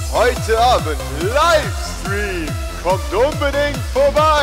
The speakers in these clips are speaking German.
Heute Abend Livestream. Kommt unbedingt vorbei.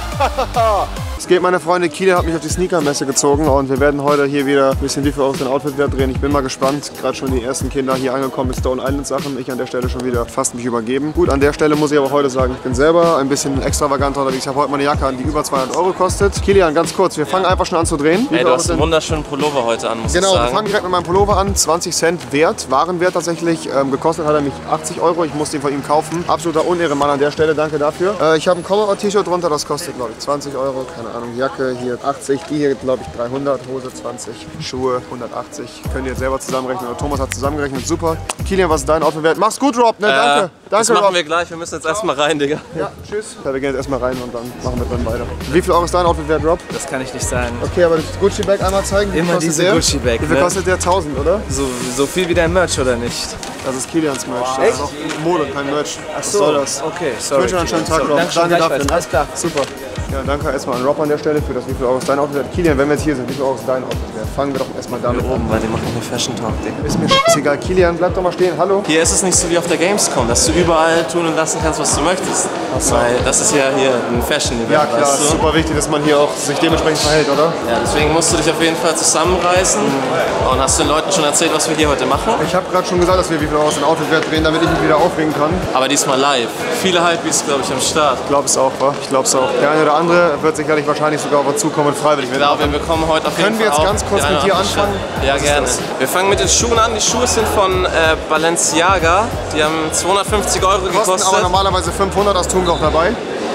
Es geht, meine Freunde. Kilian hat mich auf die Sneakermesse gezogen und wir werden heute hier wieder ein bisschen wie für euch den Outfit wieder drehen. Ich bin mal gespannt. Gerade schon die ersten Kinder hier angekommen mit Stone Island Sachen. Ich an der Stelle schon wieder fast mich übergeben. Gut, an der Stelle muss ich aber heute sagen, ich bin selber ein bisschen extravaganter unterwegs. Ich habe heute meine Jacke an, die über 200 € kostet. Kilian, ganz kurz, wir fangen einfach schon an zu drehen. Ey, du hast einen wunderschönen Pullover heute an, muss ich sagen. Genau, wir fangen direkt mit meinem Pullover an. 20 Cent Wert, Warenwert tatsächlich. Gekostet hat er mich 80 €. Ich musste ihn von ihm kaufen. Absoluter Unehrenmann an der Stelle, danke dafür. Ich habe ein Cover-T-Shirt drunter, das kostet glaube ich 20 €. Keine Ahnung, Jacke hier 80, die hier glaube ich 300, Hose 20, Schuhe 180. Könnt ihr jetzt selber zusammenrechnen. Oder Thomas hat zusammengerechnet, super. Kilian, was ist dein Outfit wert? Mach's gut, Rob, ne? Danke. Das Danke, machen Rob. wir gleich, wir müssen jetzt erstmal rein, Digga. Ja, tschüss. Ja, wir gehen jetzt erstmal rein und dann machen wir dann weiter. Wie viel Euro ist dein Outfit wert, Rob? Das kann ich nicht sagen. Okay, aber das Gucci-Bag einmal zeigen. Immer diese Gucci-Bag. Wie viel kostet der? 1000, oder? So viel wie dein Merch, oder nicht? Das ist Kilians Merch. Das ist auch Mode, kein Merch. Was so, soll das? Okay, Ich sorry. wünsche dir einen schönen Tag, Rob. Danke dafür. Alles klar. Super. Ja, danke erstmal an Rob an der Stelle für das, wie viel Euro ist dein Outfit wert. Kilian, wenn wir jetzt hier sind, wie viel Euro ist dein Outfit wert? Fangen wir doch erstmal damit Oben, weil die machen eine Fashion Talk, Digga. Ist mir scheißegal. Kilian, bleib doch mal stehen. Hallo. Hier ist es nicht so wie auf der Gamescom, dass du überall tun und lassen kannst, was du möchtest. Weil das ist ja hier ein Fashion-Event, Ja klar, weißt ist du? super wichtig, dass man hier auch sich dementsprechend verhält, oder? Ja, deswegen musst du dich auf jeden Fall zusammenreißen. Und hast du den Leuten schon erzählt, was wir hier heute machen? Ich habe gerade schon gesagt, dass wir wie viel Euro aus dem Outfit wert drehen, damit ich mich wieder aufregen kann. Aber diesmal live. Viele Hypebeasts, glaube ich, am Start. Ich glaube es auch, wa? Ich glaube es auch. Der eine oder andere wird sicherlich wahrscheinlich sogar auf uns zukommen und freiwillig Ich glaube, wir bekommen heute auf jeden Können wir Fall jetzt auch ganz kurz die eine mit dir oder andere anfangen? Shit. Ja, gerne. Wir fangen mit den Schuhen an. Die Schuhe sind von Balenciaga. Die haben 250 € Kosten gekostet. aber normalerweise 500, das tun wir auch dabei.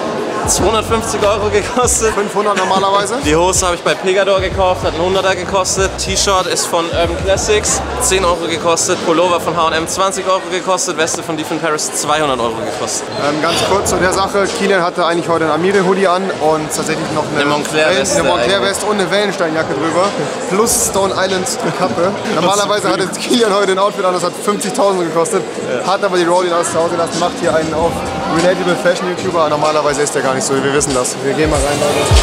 250 € gekostet. 500 normalerweise. Die Hose habe ich bei Pegador gekauft, hat einen 100er gekostet. T-Shirt ist von Urban Classics, 10 € gekostet. Pullover von H&M 20 € gekostet. Weste von Deep in Paris 200 € gekostet. Ganz kurz zu der Sache. Kilian hatte eigentlich heute einen Amiri-Hoodie an und tatsächlich noch eine Moncler-Weste Moncler-Weste und eine Wellensteinjacke drüber. Plus Stone Island Kappe. Normalerweise hatte Kilian heute ein Outfit an, das hat 50.000 gekostet. Hat aber die Rolling alles zu Hause gelassen, macht hier einen auf Relatable Fashion YouTuber. Normalerweise ist der gar nicht so, wir wissen das. Wir gehen mal rein, Leute.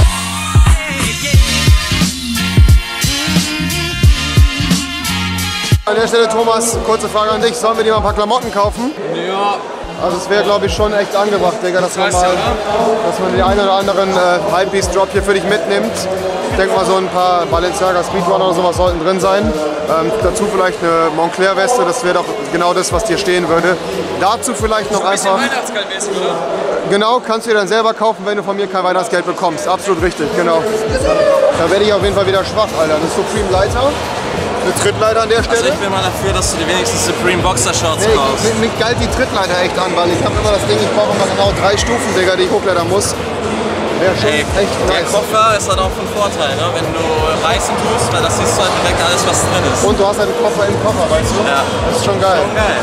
An der Stelle, Thomas, kurze Frage an dich. Sollen wir dir mal ein paar Klamotten kaufen? Ja. Also es wäre, glaube ich, schon echt angebracht, Digga, dass man den einen oder anderen Hypebeast-Drop hier für dich mitnimmt. Ich denke mal, so ein paar Balenciaga Speedrunner oder sowas sollten drin sein. Dazu vielleicht eine Moncler-Weste, das wäre doch genau das, was dir stehen würde. Dazu vielleicht noch einfach... Weihnachtsgeldmäßig, oder? Genau, kannst du dir dann selber kaufen, wenn du von mir kein Weihnachtsgeld bekommst. Absolut richtig, genau. Da werde ich auf jeden Fall wieder schwach, Alter. Eine Supreme Leiter. Eine Trittleiter an der Stelle. Also ich bin mal dafür, dass du dir wenigstens Supreme Boxer Shorts kaufst. Mich galt die Trittleiter echt an, weil ich habe immer das Ding, ich brauche immer genau 3 Stufen, Digga, die ich hochklettern muss. Wäre schon echt Der nice. Koffer ist halt auch von Vorteil, ne? Wenn du reißen tust, weil das siehst du halt direkt alles, was drin ist. Und du hast halt einen Koffer im Koffer, weißt du? Ja. Das ist schon geil. Schon geil.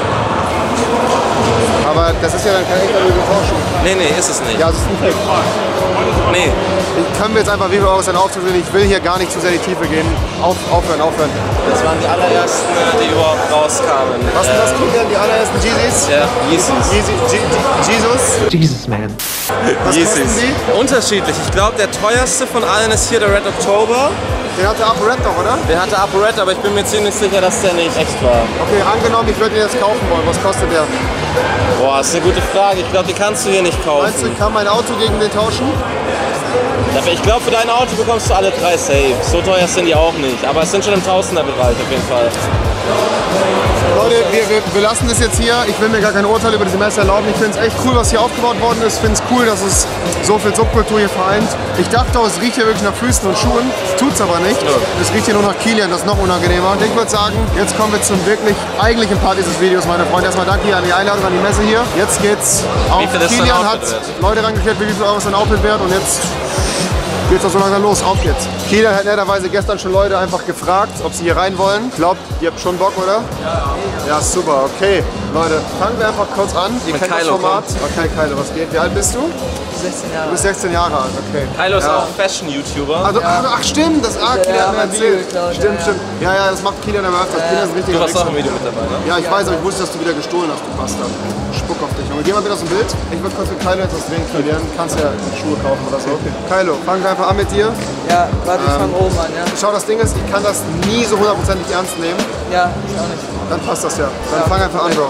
Aber das ist ja dann kein echter Louis Vuitton-Schuh. Nee, ist es nicht. Ja, das ist ein Fake. Nee. Können wir jetzt einfach, wie viel Euro ist denn aufzusehen? Ich will hier gar nicht zu sehr in die Tiefe gehen. Aufhören. Das waren die allerersten, die überhaupt rauskamen. Was sind das, Kilian? Die allerersten Yeezys? Ja, Yeezys. Jesus, man. Was kosten die? Unterschiedlich. Ich glaube, der teuerste von allen ist hier der Red October. Den hatte ApoRed doch, oder? Der hatte ApoRed, aber ich bin mir ziemlich sicher, dass der nicht echt war. Okay, angenommen, ich würde den jetzt kaufen wollen. Was kostet der? Boah, ist eine gute Frage. Ich glaube, die kannst du hier nicht kaufen. Meinst du, ich kann mein Auto gegen den tauschen? Ich glaube, für dein Auto bekommst du alle 3 safe. So teuer sind die auch nicht. Aber es sind schon im Tausenderbereich auf jeden Fall. Leute, wir lassen das jetzt hier. Ich will mir gar kein Urteil über diese Messe erlauben. Ich finde es echt cool, was hier aufgebaut worden ist. Ich finde es cool, dass es so viel Subkultur hier vereint. Ich dachte auch, es riecht hier wirklich nach Füßen und Schuhen. Tut's aber nicht. Es riecht hier nur nach Kilian, das ist noch unangenehmer. Und ich würde sagen, jetzt kommen wir zum wirklich eigentlichen Part dieses Videos, meine Freunde. Erstmal danke hier an die Einladung an die Messe hier. Jetzt geht's auf. Kilian hat Leute rangekehrt, wie viel Euro ist ein Outfit wert, und jetzt geht's doch so langsam los. Auf geht's. Kilian hat netterweise gestern schon Leute einfach gefragt, ob sie hier rein wollen. Glaubt, ihr habt schon Bock, oder? Ja, super. Okay, Leute, fangen wir einfach kurz an. Ihr kennt das Format. Okay, Kylo, was geht? Wie alt bist du? 16 Jahre. Du bist 16 Jahre alt, okay. Kylo ist auch Fashion-YouTuber. Also, ach stimmt, das Kilian hat mir erzählt. Stimmt. Ja, das macht Kilian aber öfters. Kilian ist ein richtiger Du warst auch im Wichser. Video mit dabei, ne? Ja, ich weiß, aber ich wusste, dass du wieder gestohlen hast, du Bastard. Spuck auf dich. Junge, geh mal bitte aus dem Bild. Ich würde kurz mit Kylo etwas drehen, Kilian. Kannst ja Schuhe kaufen oder so. Kylo, fangen wir einfach an mit dir. Ja, warte, ich fange oben an, ja? Schau, das Ding ist, ich kann das nie so hundertprozentig ernst nehmen. Ja, ich auch nicht. Dann passt das ja. Dann fang einfach an, Bro.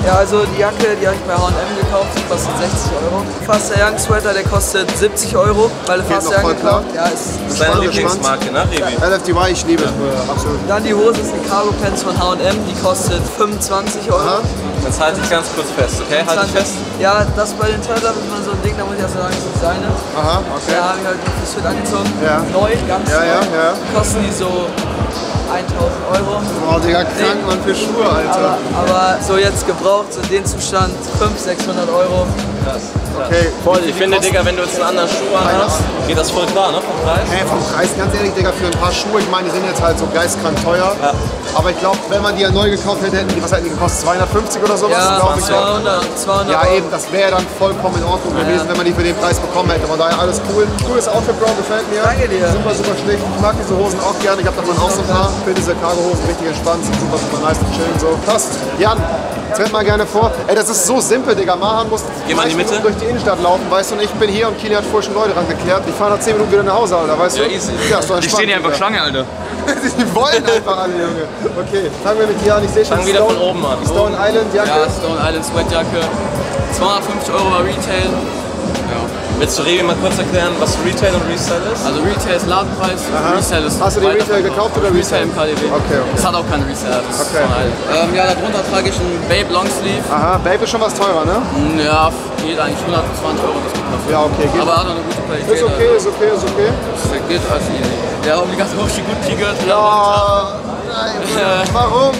Ja, also die Jacke, die habe ich bei H&M gekauft, die kostet 60 Euro. Faster Young Sweater, der kostet 70 Euro, weil der Faster Young gekauft. Ja, ist Das ist deine Lieblingsmarke, ne, Revi? LFDY, ich liebe es, absolut. Dann die Hose ist eine Cargo Pants von H&M, die kostet 25 Euro. Jetzt halte ich ganz kurz fest, okay? Halt dich fest. Ja, das bei den Turtles ist mal so ein Ding, da muss ich erst sagen, das ist seine. Aha, okay. Da habe ich halt noch fürs Fit angezogen. Ja. Neu, ganz Ja. neu. Kosten die so 1000 Euro. Boah, Digga, krank, Mann, für Schuhe, Alter. Aber so jetzt gebraucht, so in dem Zustand, 500-600 Euro. Krass. Okay. Voll, ich finde, Digga, wenn du jetzt einen anderen Schuh anhast, geht das voll klar, ne, vom Preis? Hey, vom Preis, ganz ehrlich, Digga, für ein paar Schuhe, ich meine, die sind jetzt halt so geistkrank teuer. Ja. Aber ich glaube, wenn man die ja neu gekauft hätte, hätten die, was hätten die gekostet? 250 oder sowas? Ja, glaub ich. 200 Ja, Euro. eben, das wäre dann vollkommen in Ordnung gewesen, wenn man die für den Preis bekommen hätte. Von daher alles cool. Cooles Outfit, Bro, gefällt mir. Danke dir. Super, super schlicht. Ich mag diese Hosen auch gerne. Ich habe davon auch so ein paar. Ich finde diese Cargo-Hosen richtig entspannt, sind super, super nice und chillen so. Passt. Jan, tritt mal gerne vor. Ey, das ist so simpel, Digga. Mahan muss Geh mal in die Mitte. durch die Innenstadt laufen, weißt du, und ich bin hier und Kili hat vorher schon Leute rangeklärt. Ich fahre nach 10 Minuten wieder nach Hause, Alter, weißt du? Ja, easy. Ja, ist doch Die entspannt, stehen hier einfach Digga. Schlange, Alter. Die wollen einfach alle, Junge. Okay, fangen wir mit dir an. Ich sehe schon Fangen wieder von oben an. Die Stone Island Jacke. Ja, Stone Island Sweatjacke. 250 Euro bei Retail. Willst du Revi mal kurz erklären, was Retail und Resell ist? Also Retail ist Ladenpreis, Resell ist. Hast du die weiter- Retail gekauft oder Retail Resell? im KDW. Okay. Das hat auch keine Resell. Das ist Okay. Stone Island. Ja, darunter trage ich einen Babe Longsleeve. Aha, Babe ist schon was teurer, ne? Ja, geht eigentlich 120 Euro das gibt dafür. Ja, okay, geht. Aber hat auch eine gute Qualität. Ist okay, ist okay, ist okay. Das geht alles easy. Ja, um die ganze Hochschi gut triggert. Ja, nein, warum?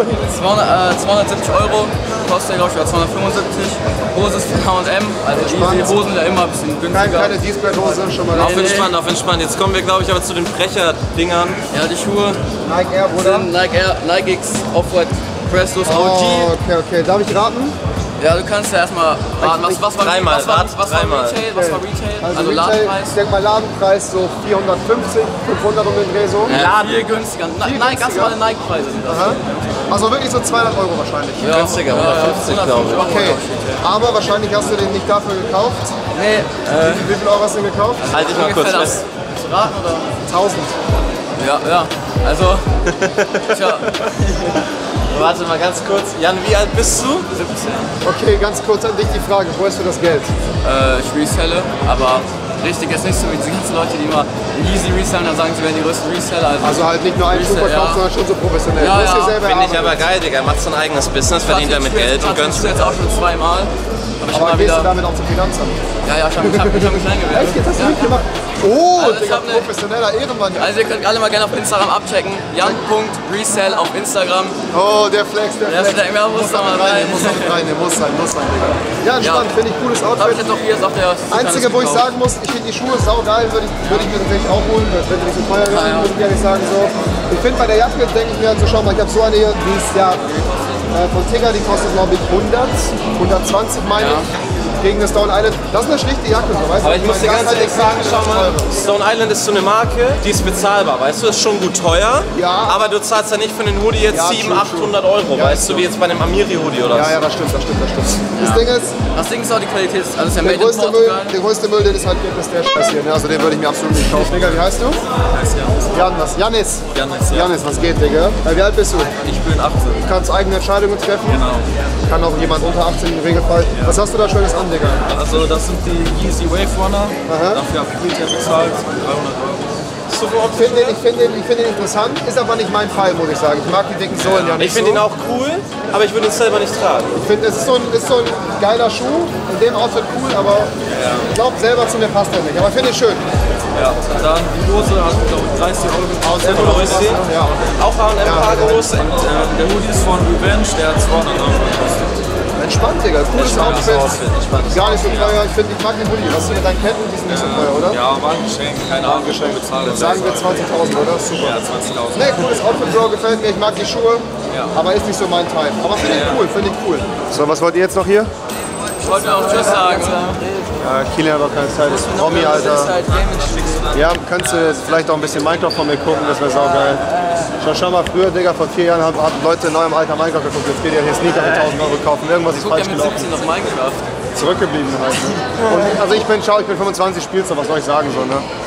270 Euro. Kostet glaube ich 275. Hose ist von H&M. Also die Hosen sind ja immer ein bisschen günstiger. Keine Diesbrett-Hose, schon mal Auf raus. entspannt, auf entspannt. Jetzt kommen wir, glaube ich, aber zu den Brecher-Dingern. Ja, die Schuhe Nike Air, Bruder. sind Nike Air, Nike X, Off-White, Prestos, OG. Oh, okay. Darf ich raten? Ja, du kannst ja erstmal raten, was war Dreimal, was war dreimal. Retail? Was war Retail? Also Retail, Ladenpreis. ich denke mal Ladenpreis so 450, 500 um den Dreh so. Viel günstiger. Viel Nike, ganz günstiger? normale Nike-Preise sind das. Aha. Also wirklich so 200 Euro wahrscheinlich. Ja, Günstiger, 150, glaube ich. Okay, aber wahrscheinlich hast du den nicht dafür gekauft. Nee, Wie viel Euro hast du den gekauft? Halt dich mal kurz ungefähr fest. das. Zu raten oder? 1000. Ja. Also, tja, Warte mal ganz kurz. Jan, wie alt bist du? 17. Okay, ganz kurz an dich die Frage, wo hast du das Geld? Ich reselle, aber richtig ist nicht so wie diese ganzen Leute, die immer easy resellen, dann sagen sie, werden die größten Reseller. Also halt nicht nur einen Schuh Resell, verkauft, ja. sondern schon so professionell. Ja, Du musst ja. dir selber Finde ich aber erarbeiten. geil, Digga. Er macht sein eigenes Business, verdient damit Geld und gönnt jetzt auch schon zweimal. Hab ich Aber immer gehst wieder. du damit auch zum Finanzamt? Ja, ich hab mich eingewertet. Echt, jetzt hast du mitgemacht? Oh, Also ich Digga, hab ne- professioneller Ehrenmann. Ja. Also ihr könnt alle mal gerne auf Instagram abchecken. Jan.resell auf Instagram. Oh, der Flex, der Der Flex. Flex, ja, muss da mal rein. Der muss sein, Digga. Ja, entspannt, finde ich cooles Habe ich Outfit. jetzt noch hier, ist auch der Einzige, wo ich gekauft. sagen muss, ich finde die Schuhe saugeil, würde ich mir tatsächlich auch holen, wenn die nicht so teuer wären, ja. würde ich ehrlich sagen so. Ich finde bei der Jacke, denke ich mir halt so, schau mal, ich habe so eine hier, die ist ja von Tigger, die kostet glaube ich 120 meine ich. Gegen eine Stone Island. Das ist eine schlichte Jacke, so, weißt du? Aber ich muss dir meine, ganz das ehrlich ist halt sagen, schau mal, Stone Island ist so eine Marke, die ist bezahlbar, weißt du, ist schon gut teuer, Ja. aber du zahlst ja nicht für einen Hoodie jetzt Ja, 700, true, 800 Euro, Ja, weißt du, wie jetzt bei einem Amiri-Hoodie oder so. Ja, das stimmt. Das Ding ist, Das Ding ist auch die Qualität, also ist ja der made in größte Portugal. Müll, den es halt gibt, ist der Scheiß hier. Ne? Also den würde ich mir absolut nicht kaufen. Digga, wie heißt du? Janis. Janis, was geht, Digga? Wie alt bist du? Ich bin 18. Du kannst eigene Entscheidungen treffen. Genau. Kann auch jemand unter 18 im Regelfall. Was hast du da Schönes an, Digga? Also das sind die Yeezy Wave Runner. Dafür habe ich Retail bezahlt, 300 Euro. Ich finde ihn interessant, ist aber nicht mein Fall, muss ich sagen. Ich mag die dicken Sohlen ja nicht Ich finde so. ihn auch cool, aber ich würde ihn selber nicht tragen. Ich finde, es ist so ein geiler Schuh, in dem Outfit cool, aber ich glaube selber zu mir passt er nicht. Aber finde ich schön. Ja. Und dann die Hose hat, glaube ich, 30 Euro gekostet. Ja. Auch H&M-Cargo-Hose. Der Hoodie ist von Revenge, der hat 200 Euro gekostet. Entspannt, Digga. Cooles Outfit. Entspannt. Gar nicht so teuer. Ich mag den Hoodie. Was sind mit deinen Ketten? Die sind nicht so teuer, oder? Ja, war ein Geschenk, keine Ahnung, wie viel bezahlt. Sagen wir 20.000, oder? Super. Ja, 20.000. Ne, cooles Outfit, Bro, gefällt mir. Ich mag die Schuhe, aber ist nicht so mein Type. Aber finde ich cool, So, was wollt ihr jetzt noch hier? Ich wollte auch Tschüss sagen. Kilian hat auch keine Zeit. Das ist Romy, Alter. Ja, könntest du vielleicht auch ein bisschen Minecraft von mir gucken, das wäre saugeil. Schau mal, früher, Digga, vor 4 Jahren haben Leute in eurem Alter Minecraft geguckt. Jetzt geht ihr hier Sneaker für 1000 Euro kaufen. Irgendwas ist Guck ja falsch mit gelaufen. 17 noch Minecraft. Zurückgeblieben halt. Ne? Und, also ich bin 25, spielst du, was soll ich sagen so, ne?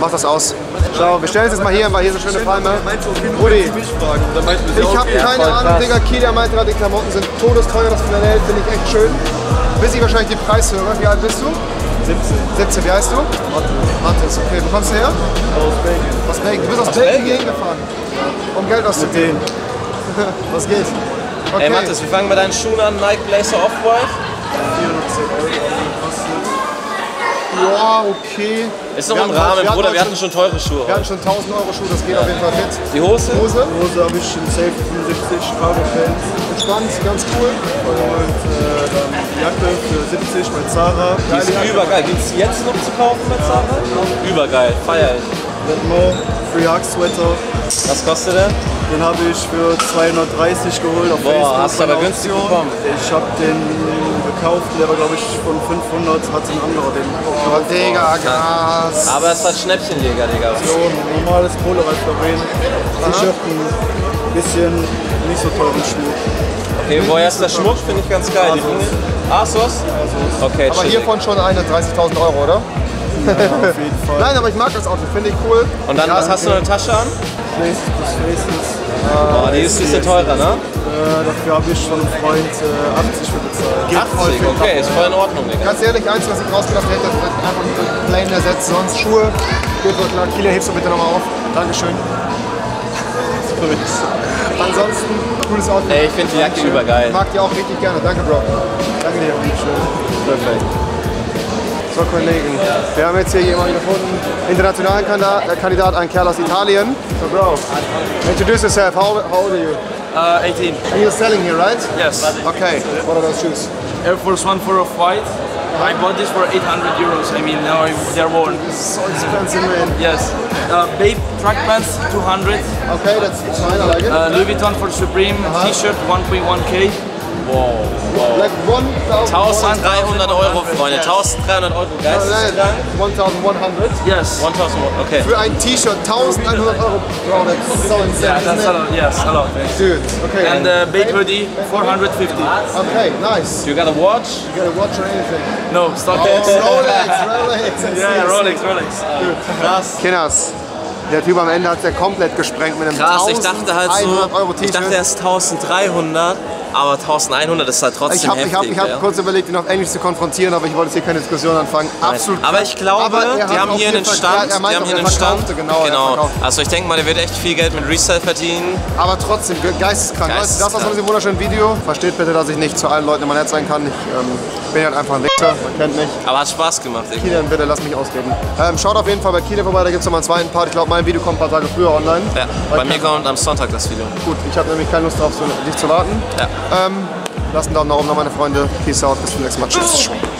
Mach das aus. Schau, wir stellen es jetzt mal hier, weil hier so schöne Palme. Rudi, ich habe keine Ahnung, Digga. Kilian meinte gerade, die Klamotten sind todesteuer, das Flanell finde ich echt schön. Bis ich wahrscheinlich die Preis höre. Wie alt bist du? 17. 17, wie heißt du? Mathis, okay. Wo kommst du her? Aus Belgien. Aus Belgien. Du bist aus Belgien hierhin gefahren, um Geld auszugeben. Was geht? Okay. Ey Mathis, wir fangen mit deinen Schuhen an. Nike Blazer Off-White. 410 € gekostet. Ja, okay. Ist noch im Rahmen, Bruder. Wir hatten schon teure Schuhe. Wir hatten schon 1000 € Schuhe, das geht auf jeden Fall fit. Die Hose? Hose habe ich in Safe 75 Cargo Pants. Entspannt, ganz cool. Und dann Jacke für 70 bei Zara. Die ist übergeil. Gibt es jetzt noch zu kaufen bei Zara? Übergeil, feier ich. Redmo, Free Hug Sweater. Was kostet der? Den habe ich für 230 geholt auf Facebook. Boah, hast du aber günstig bekommen. Ich habe den gekauft, der war glaube ich von 500, hat ein anderer den gekauft. Digga, krass. Aber es hat Schnäppchenjäger, Digga. So ein normales Polo als Verein. T-Shirt, ein bisschen nicht so teuren Schuh. Okay, woher ist der Schmuck? Finde ich ganz geil. Die Ringe. Asos? Okay, Aber chillig. hiervon schon 31.000 €, oder? Ja, auf jeden Fall. Nein, aber ich mag das Outfit, finde ich cool. Und dann, was hast du in der Tasche an? Faces. Boah, die ist ein bisschen teurer, ne? Dafür habe ich von einem Freund 80 für bezahlt. 80, okay, ist voll in Ordnung, Digga. Ganz ehrlich, eins, was ich rausgelassen hätte, ist einfach mit Plain ersetzt, sonst Schuhe. Geht wohl klar. Kilian, hebst du bitte nochmal auf. Dankeschön. Ansonsten, cooles Outfit. Ey, ich finde die Jacke übergeil. Ich mag die auch richtig gerne. Danke, Bro. Danke dir. Perfekt. So, Kollegen, wir haben jetzt hier jemanden gefunden, internationalen Kandidat, ein Kerl aus Italien. So, Bro, introduce yourself. How old are you? 18. And you're selling here, right? Yes. Okay, what are those shoes? Air Force One for Off-White. I bought this for 800 euros. I mean, now they're worn. So expensive, man. Yes. Babe track pants, 200. Okay, that's fine, I like it. Louis Vuitton for Supreme. T-shirt, 1.1k. Wow, wow. Like 1300 €, Freunde. 1300 €. Geisteskrank. 1,100. Yes. 1000, okay. Für ein T-Shirt 1.100 €. Bro, that's so insane. Yeah, isn't that's it? a lot. Yes, a lot. Dude, okay. And Babe hoodie, 450. Okay, nice. You got a watch? You got a watch or anything? No, stock Oh, it. Rolex. Yeah, Rolex. Krass. Kinders, der Typ am Ende hat es ja komplett gesprengt mit einem Krass, ich dachte halt 100 so, € ich dachte T-Shirt. erst 1300, aber 1100 ist halt trotzdem Ich heftig. hab ja. kurz überlegt, ihn auf Englisch zu konfrontieren, aber ich wollte jetzt hier keine Diskussion anfangen. Absolut. Aber ich glaube, Aber er die hat haben auf hier jeden einen Fall- Stand. er meint Die haben auch, hier er einen Stand. verkaufte, genau, er verkauft. Also ich denke mal, der wird echt viel Geld mit Resell verdienen. Aber trotzdem, geisteskrank. Weißt du, das war von diesem wunderschönen Video. Versteht bitte, dass ich nicht zu allen Leuten immer nett sein kann. Ich bin halt einfach ein Wichser, man kennt mich. Aber hat Spaß gemacht, Digga. Kilian, bitte lass mich ausreden. Schaut auf jeden Fall bei Kilian vorbei, da gibt es nochmal einen zweiten Part. Ich glaube, mein Video kommt ein paar Tage früher online. Ja, bei mir kommt am Sonntag das Video. Gut, ich habe nämlich keine Lust darauf, dich zu warten. Ja. Lasst einen Daumen nach oben, meine Freunde. Peace out, bis zum nächsten Mal. Tschüss.